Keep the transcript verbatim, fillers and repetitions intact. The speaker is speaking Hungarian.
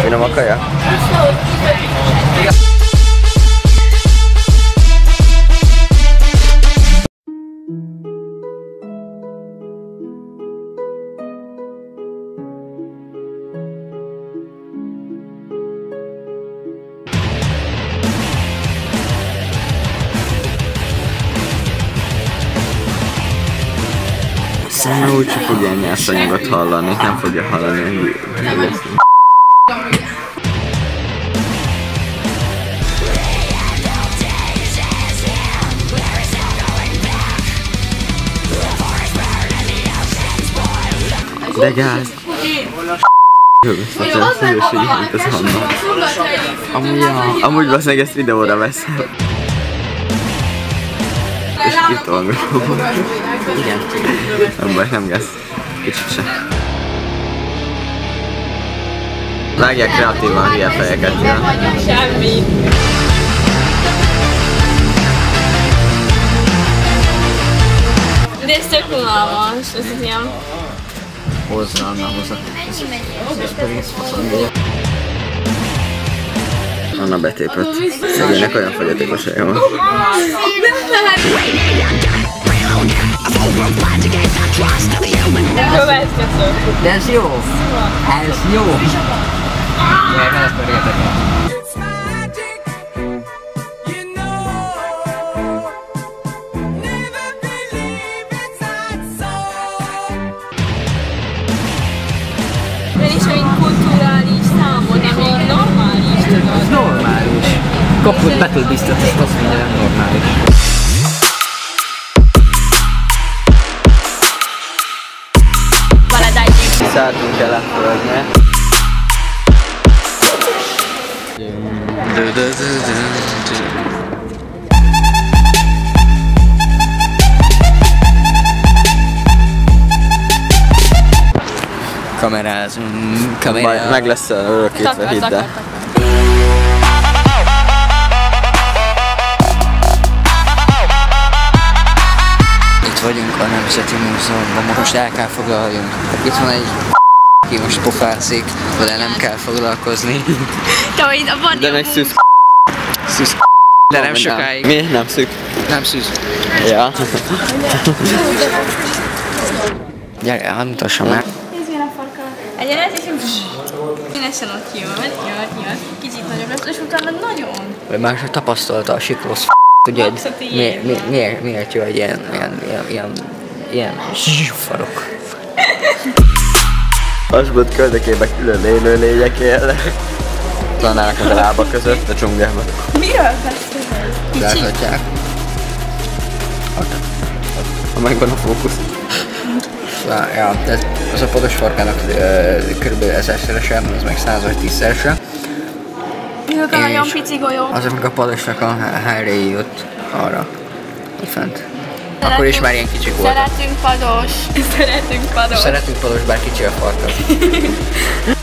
Finom a kaja? Szerintem úgy sem fog ilyen nyersanyagot hallani, nem fogja hallani, hogy de gáz! Összetlen szívőség, mint az Hanna. Amúgy, amúgy valószínűleg ezt videóra veszem. És itt van. Igen. Nem baj, nem gáz. Kicsit se. Vágják kreatívan hülye fejeket. Semmi. De ez tök unalmas, ez ilyen... Hozzá, Anna, hozzá. Ez pedig faszom. Anna betépett. Szegénynek olyan fogyatékossága van. Következő. De ez jó! Ez jó! Miért nem ezt értek el? Én is olyan kulturális számot, ami normális, tudod? Ez normális. Kapott battle biztos, és azt mondja, nem normális. Szálltunk el a földre. Kamerázunk, kamerázunk. Meg lesz örökítve, hidd el. Itt vagyunk a Nemzeti Múzeumban, most el kell foglaljunk. Itt van egy aki most pofázik, de nem kell foglalkozni. De meg szűz. Szűz. De nem sokáig. Mi? Nem szűk. Nem szűz. Ja. Gyere, hadd mutassam el. Nézd milyen a farka. Egyenet, és színesen ott jön, jön, jön. Kicsit nagyobb lesz, és utána nagyon. Vagy már se tapasztalta a siklós f***, ugye, mi, mi, miért, miért jó egy ilyen, ilyen, ilyen, ilyen, ilyen zsúfarok. Asbot kördekébe külön élő lények élnek. Tanálnak a lába között a dzsungelben. Miről beszélsz? Kicsi? Láthatják. Ha megvan a fókusz. Ja, ez, az a podos farkának kb. ezerszerese, az meg száz vagy tízszerese. Ők a nagyon pici golyó. Azok meg a padosnak a helyréi ott arra, itt fent. Akkor is már ilyen kicsik voltak. Szeretünk pados. Szeretünk pados. Szeretünk pados, bár kicsi a farka.